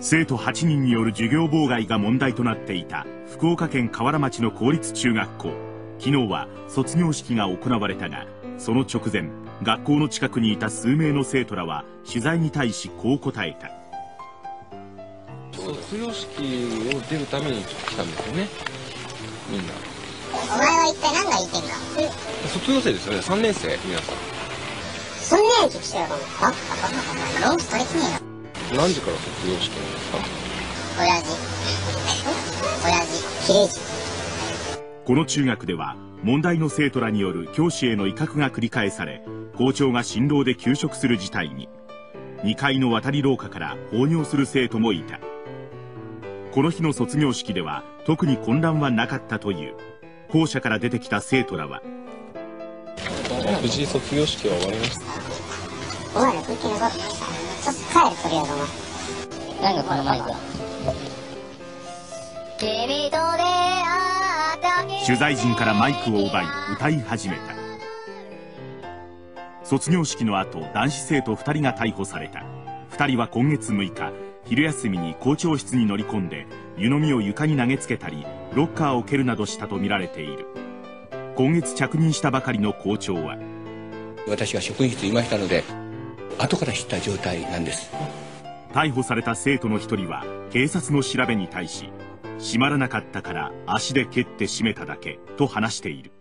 生徒8人による授業妨害が問題となっていた福岡県河原町の公立中学校。昨日は卒業式が行われたが、その直前、学校の近くにいた数名の生徒らは取材に対しこう答えた。 卒業式を出るために来たんですよね、みんな。 お前は一体何が言いてんだ。 卒業生ですよね、3年生、皆さん。 そんなやつしてやろう。ロース取りきねえよ。 何時から卒業式なんですか？ 親父、キレイジ。 この中学では問題の生徒らによる教師への威嚇が繰り返され、校長が心労で休職する事態に。2階の渡り廊下から放尿する生徒もいた。この日の卒業式では特に混乱はなかったという。校舎から出てきた生徒らは、 無事卒業式は終わりました。 お前ら空気のことさ、ちょっと帰るとりあえずお前。なんかこのマイクは。君と出会った取材陣からマイクを奪い歌い始めた。卒業式の後、男子生徒2人が逮捕された。2人は今月6日、昼休みに校長室に乗り込んで湯飲みを床に投げつけたりロッカーを蹴るなどしたとみられている。今月着任したばかりの校長は、 私が職員室にいましたので後から知った状態なんです。 逮捕された生徒の一人は警察の調べに対し、閉まらなかったから足で蹴って閉めただけと話している。